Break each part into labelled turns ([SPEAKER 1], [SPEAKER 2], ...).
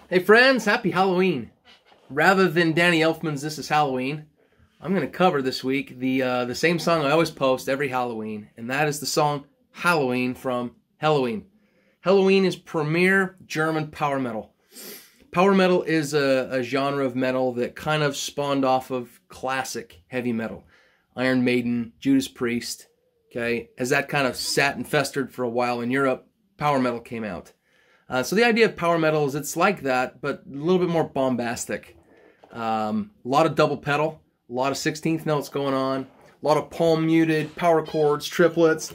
[SPEAKER 1] Hey friends, happy Halloween. Rather than Danny Elfman's This Is Halloween, I'm going to cover this week the same song I always post every Halloween, and that is the song Halloween from Helloween. Helloween is premier German power metal. Power metal is a genre of metal that kind of spawned off of classic heavy metal. Iron Maiden, Judas Priest, okay? As that kind of sat and festered for a while in Europe, power metal came out. So the idea of power metal is it's like that, but a little bit more bombastic. A lot of double pedal, a lot of 16th notes going on, a lot of palm muted power chords, triplets.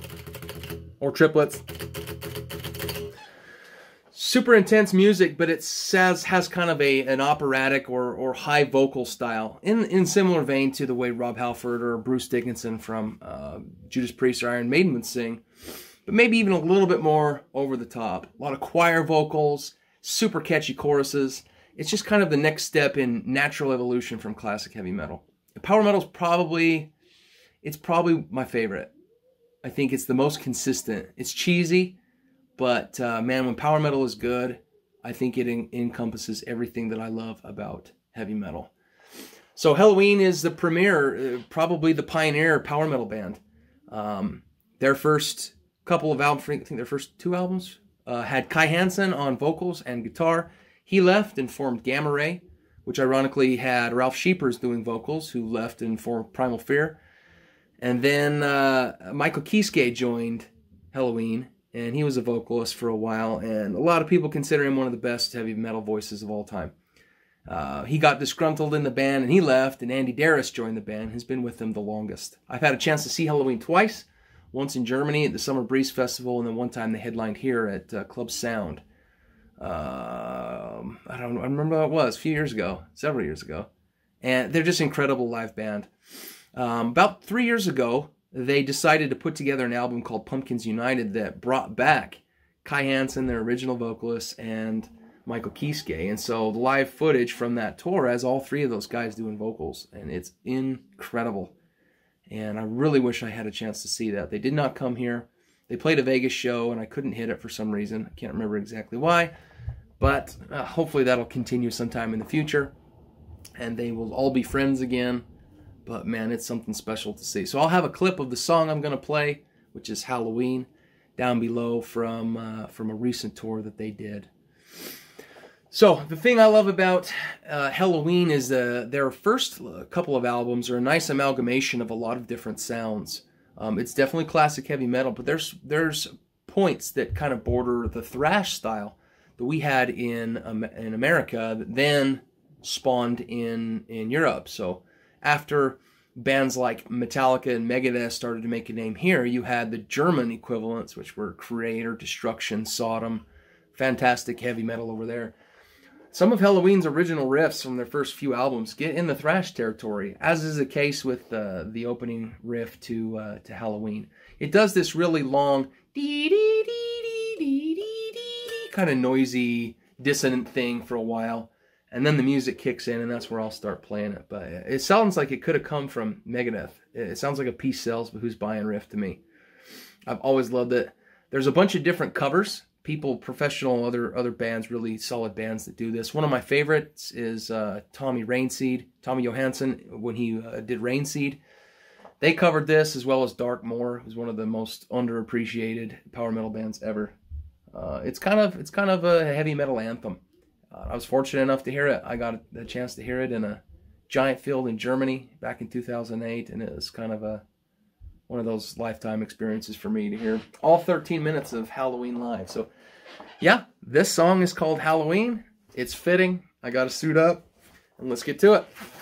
[SPEAKER 1] Super intense music, but it has kind of an operatic or high vocal style, in similar vein to the way Rob Halford or Bruce Dickinson from Judas Priest or Iron Maiden would sing. But maybe even a little bit more over the top. A lot of choir vocals, super catchy choruses. It's just kind of the next step in natural evolution from classic heavy metal. And power metal is probably my favorite. I think it's the most consistent. It's cheesy, but man, when power metal is good, I think it encompasses everything that I love about heavy metal. So Helloween is the premier, probably the pioneer power metal band. Their first couple of albums, I think their first two albums, had Kai Hansen on vocals and guitar. He left and formed Gamma Ray, which ironically had Ralf Scheepers doing vocals, who left and formed Primal Fear. And then Michael Kiske joined Helloween, and he was a vocalist for a while, and a lot of people consider him one of the best heavy metal voices of all time. He got disgruntled in the band, and he left, and Andy Darris joined the band, has been with them the longest. I've had a chance to see Helloween twice. Once in Germany at the Summer Breeze Festival, and then one time they headlined here at Club Sound. I remember what it was, a few years ago, several years ago. And they're just an incredible live band. About 3 years ago, they decided to put together an album called Pumpkins United that brought back Kai Hansen, their original vocalist, and Michael Kiske. And so the live footage from that tour has all three of those guys doing vocals, and it's incredible. And I really wish I had a chance to see that. They did not come here. They played a Vegas show, and I couldn't hit it for some reason. I can't remember exactly why. But hopefully that'll continue sometime in the future. And they will all be friends again. But man, it's something special to see. So I'll have a clip of the song I'm going to play, which is Halloween, down below from a recent tour that they did. So, the thing I love about Helloween is their first couple of albums are a nice amalgamation of a lot of different sounds. It's definitely classic heavy metal, but there's points that kind of border the thrash style that we had in America that then spawned in Europe. So, after bands like Metallica and Megadeth started to make a name here, you had the German equivalents, which were Creator, Destruction, Sodom, fantastic heavy metal over there. Some of Helloween's original riffs from their first few albums get in the thrash territory, as is the case with the opening riff to Halloween. It does this really long kind of noisy, dissonant thing for a while, and then the music kicks in, and that's where I'll start playing it. But it sounds like it could have come from Megadeth. It sounds like a Peace Sells, but Who's Buying riff to me. I've always loved it. There's a bunch of different covers. People, professional, other bands, really solid bands that do this. One of my favorites is Tommy Johansson, when he did Rainseed. They covered this, as well as Darkmoor, who's one of the most underappreciated power metal bands ever. It's kind of a heavy metal anthem. I was fortunate enough to hear it. I got a chance to hear it in a giant field in Germany back in 2008, and it was kind of one of those lifetime experiences for me to hear all 13 minutes of Helloween live. So, yeah, this song is called Halloween. It's fitting. I got to suit up, and let's get to it.